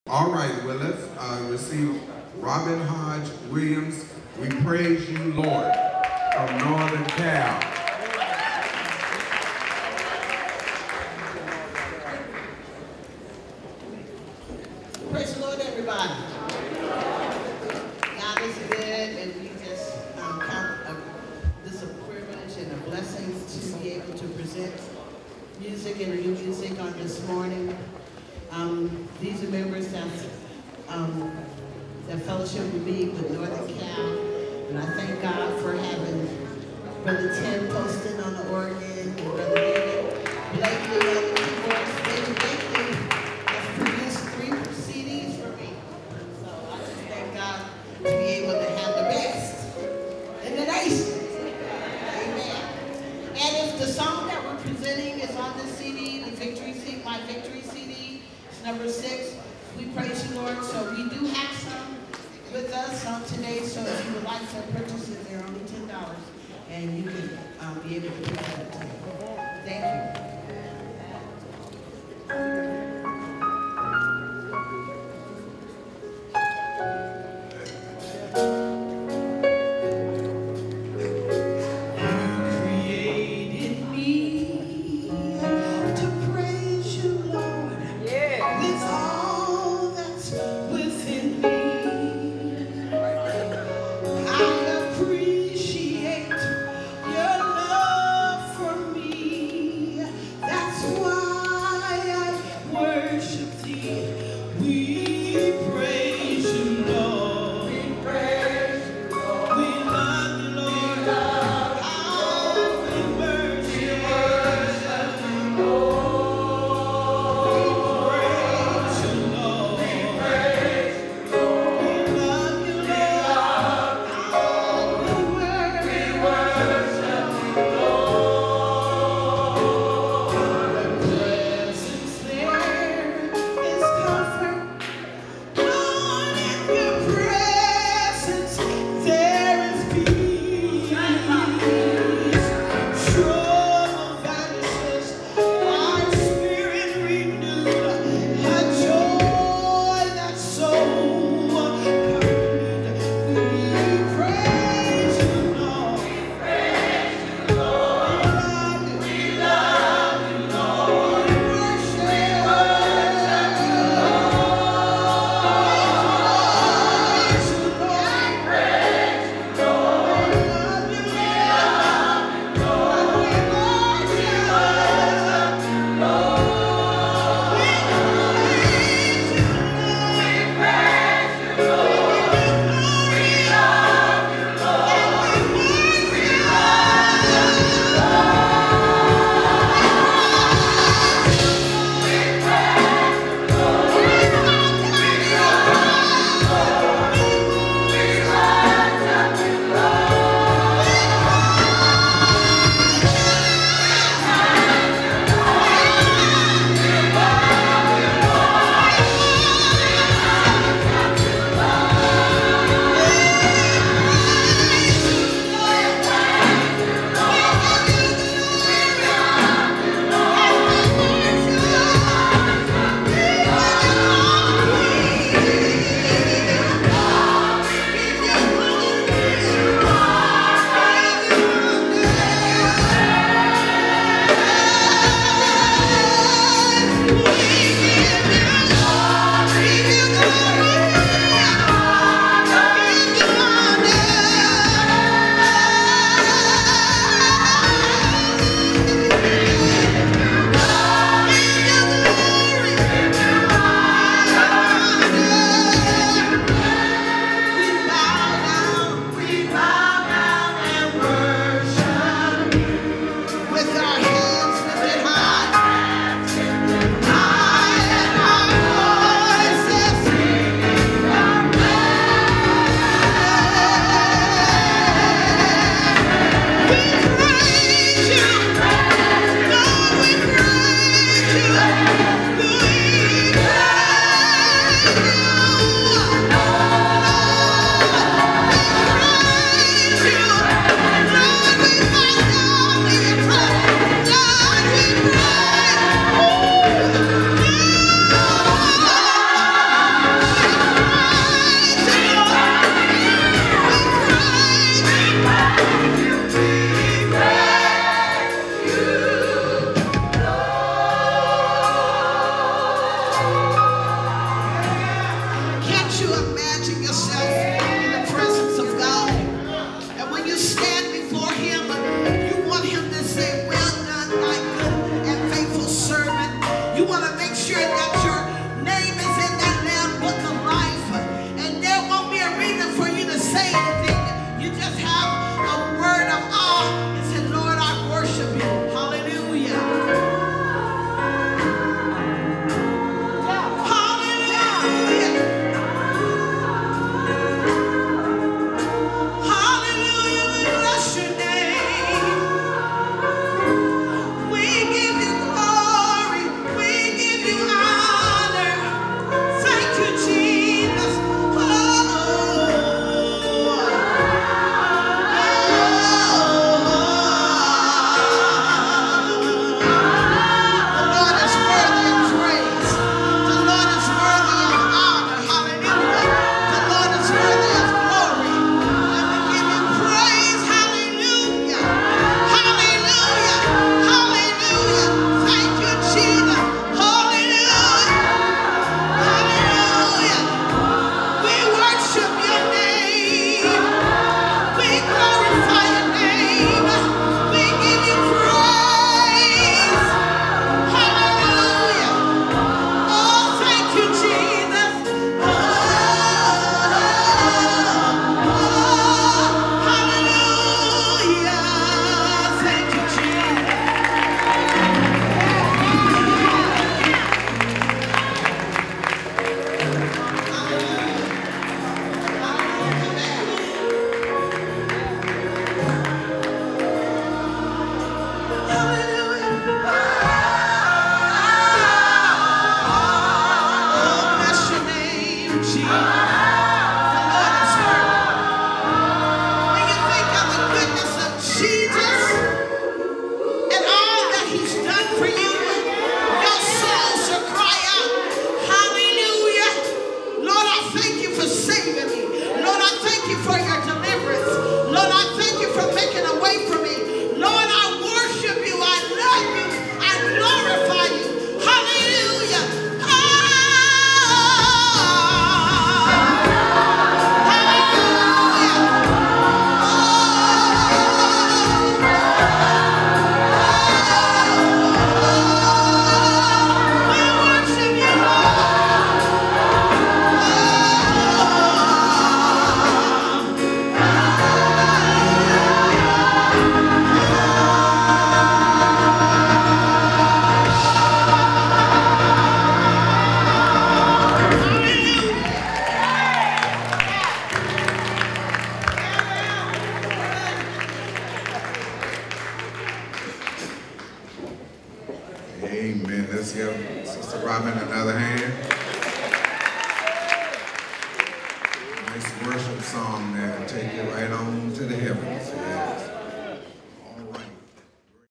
All right, well, let's receive Robin Hodge-Williams. We praise you, Lord, from Northern Cal. Praise the Lord, everybody. God is good, and we just count this a privilege and a blessing to be able to present music and new music on this morning. These are members that fellowship with me with Northern Cal, and I thank God for having Brother Tim Poston on the organ, and Brother David Blakely on the keyboards. David Blakely has produced 3 CDs for me, so I just thank God to be able to have the best in the nation. Amen. And if the song that we're presenting is on this CD, the Victory CD, my Victory CD, it's number 6. We praise you, Lord. So we do have some with us today. So if you would like to purchase it, they're only $10, and you can be able to pick that up today. Thank you. let's give Sister Robin another hand.